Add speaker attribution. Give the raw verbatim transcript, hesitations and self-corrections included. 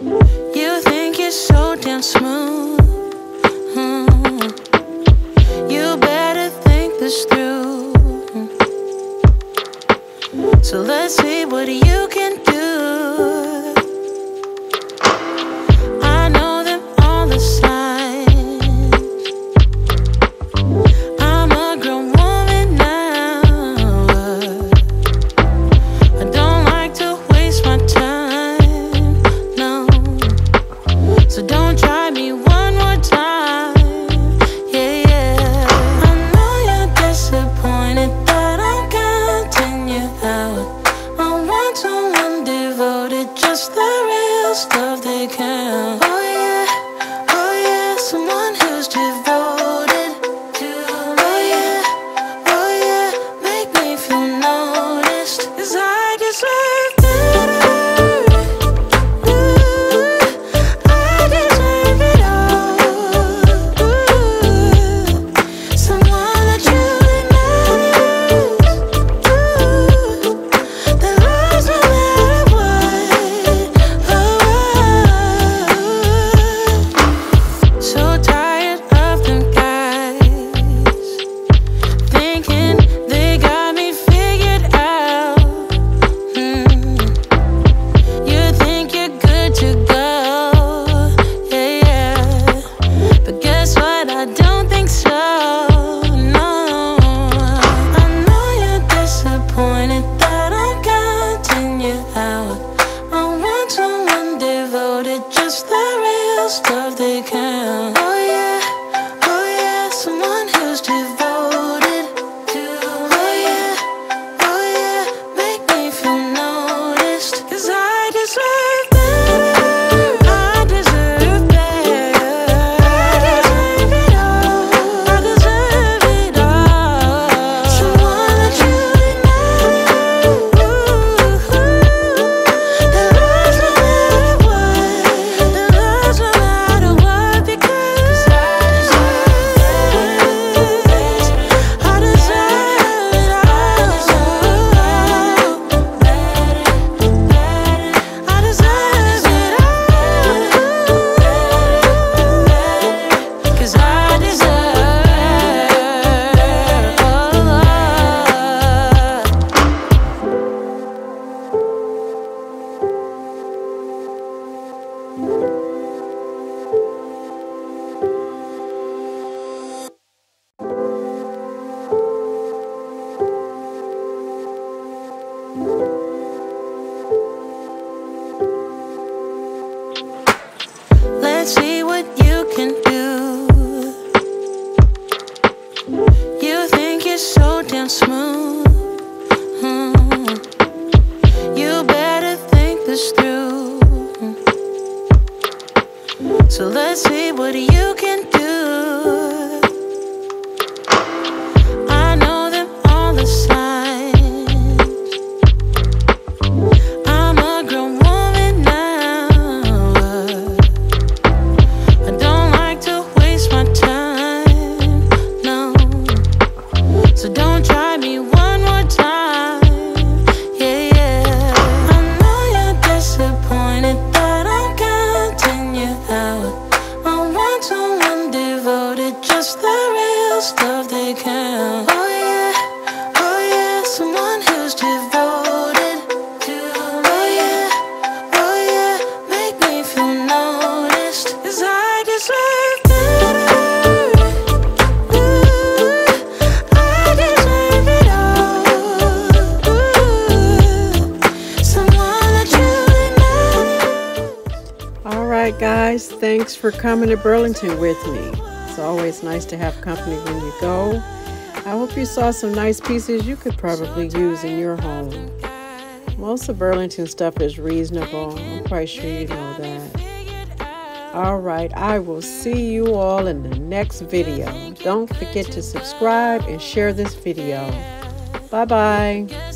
Speaker 1: You think you're so damn smooth. Hmm. You better think this through. So let's see what you can do. I know them all the signs. I'm a grown woman now. I don't like to waste my time, no. So don't try me one more time. Yeah, yeah. I know you're disappointed that I'm counting you out. I want someone devoted, just the real stuff they count. Oh yeah, oh yeah, someone who's devoted to. Oh yeah, oh yeah, make me feel noticed, 'cause I deserve better. Ooh, I deserve it all. Ooh, someone that truly matters. Ooh, that loves no matter what. Oh, so tired of them guys thinking they got me figured out. Hmm. You think you're good to go, yeah, yeah. But guess what? I don't think so, no. I know you're disappointed that I'm counting you out. I want someone devoted, just the real stuff they count. Oh yeah, oh yeah, someone who's devoted to. Oh yeah, oh yeah, make me feel noticed, 'cause I deserve better. I deserve better. I deserve it all. I deserve it all. Someone that truly matters. That loves no matter what. That loves no matter what. Because I deserve better. I deserve it all. I deserve it all. I deserve it all. 'Cause I deserve all. Let's see what you can do. You think you're so damn smooth. Hmm. You better think this through. So let's see what you can do. I know them all the signs. I'm a grown woman now. I don't like to waste my time, no. So don't try me one more time. Yeah, yeah. I know you're disappointed that I'm counting you out. I want someone devoted, just the real stuff they count. Oh yeah, oh yeah, someone who's devoted to. Oh yeah, oh yeah, make me feel noticed, 'cause I deserve better. Ooh, I deserve it all. Ooh, someone that truly matters.
Speaker 2: All right, guys, thanks for coming to Burlington with me. It's always nice to have company when you go. I hope you saw some nice pieces you could probably use in your home. Most of Burlington stuff is reasonable. I'm quite sure you know that. All right, I will see you all in the next video. Don't forget to subscribe and share this video. Bye-bye.